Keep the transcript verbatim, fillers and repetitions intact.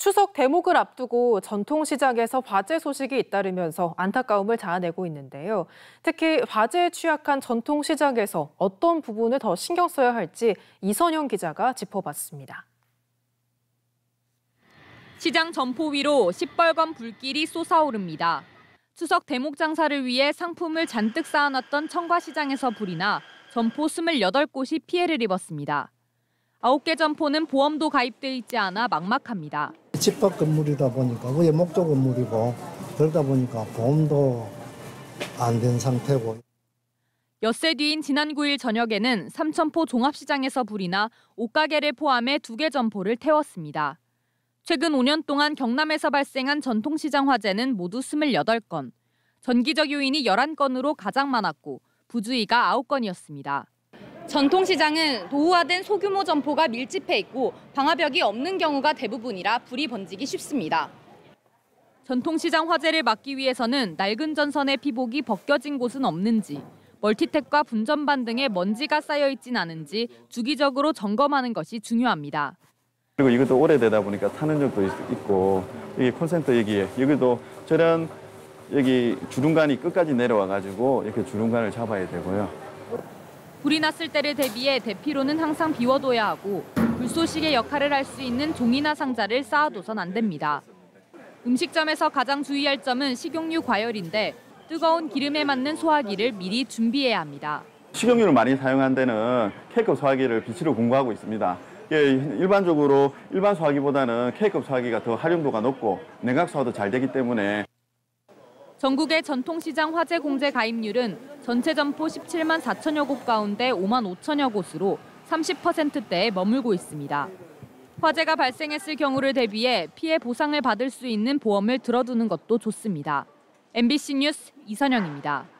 추석 대목을 앞두고 전통시장에서 화재 소식이 잇따르면서 안타까움을 자아내고 있는데요. 특히 화재에 취약한 전통시장에서 어떤 부분을 더 신경 써야 할지 이선영 기자가 짚어봤습니다. 시장 점포 위로 시뻘건 불길이 솟아오릅니다. 추석 대목 장사를 위해 상품을 잔뜩 쌓아놨던 청과시장에서 불이 나 점포 이십팔 곳이 피해를 입었습니다. 아홉 개 점포는 보험도 가입돼 있지 않아 막막합니다. 집합 건물이다 보니까 그게 목조 건물이고 그러다 보니까 보험도 안 된 상태고. 엿새 뒤인 지난 구 일 저녁에는 삼천포 종합시장에서 불이 나 옷가게를 포함해 두 개 점포를 태웠습니다. 최근 오 년 동안 경남에서 발생한 전통시장 화재는 모두 이십팔 건, 전기적 요인이 열한 건으로 가장 많았고 부주의가 아홉 건이었습니다. 전통시장은 노후화된 소규모 점포가 밀집해 있고 방화벽이 없는 경우가 대부분이라 불이 번지기 쉽습니다. 전통시장 화재를 막기 위해서는 낡은 전선의 피복이 벗겨진 곳은 없는지, 멀티탭과 분전반 등에 먼지가 쌓여 있진 않은지 주기적으로 점검하는 것이 중요합니다. 그리고 이것도 오래되다 보니까 타는 적도 있고, 여기 콘센트 여기에 여기도 저런 여기 주름관이 끝까지 내려와가지고 이렇게 주름관을 잡아야 되고요. 불이 났을 때를 대비해 대피로는 항상 비워둬야 하고 불쏘시개 역할을 할 수 있는 종이나 상자를 쌓아둬선 안 됩니다. 음식점에서 가장 주의할 점은 식용유 과열인데 뜨거운 기름에 맞는 소화기를 미리 준비해야 합니다. 식용유를 많이 사용한 데는 K급 소화기를 비치로 공구하고 있습니다. 일반적으로 일반 소화기보다는 K급 소화기가 더 활용도가 높고 냉각 소화도 잘 되기 때문에. 전국의 전통시장 화재 공제 가입률은 전체 점포 십칠만 사천여 곳 가운데 오만 오천여 곳으로 삼십 퍼센트대에 머물고 있습니다. 화재가 발생했을 경우를 대비해 피해 보상을 받을 수 있는 보험을 들어두는 것도 좋습니다. 엠비씨 뉴스 이선영입니다.